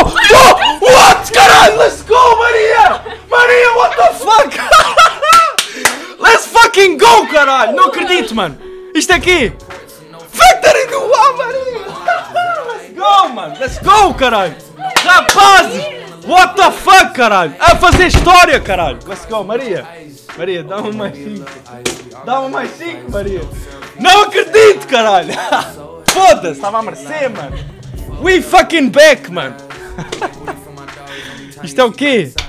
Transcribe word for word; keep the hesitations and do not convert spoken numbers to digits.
Oh, what? Caralho, let's go, Maria! Maria, what the fuck? Let's fucking go, caralho! Não acredito, mano! Isto aqui! Victory do UA, Maria! Let's go, mano! Let's go, caralho! Rapazes! What the fuck, caralho! A fazer história, caralho! Let's go, Maria! Maria, dá-me mais cinco! Dá-me mais cinco, Maria! Não acredito, caralho! Foda-se! Estava a merecer, mano! We fucking back, mano! Isto é o quê?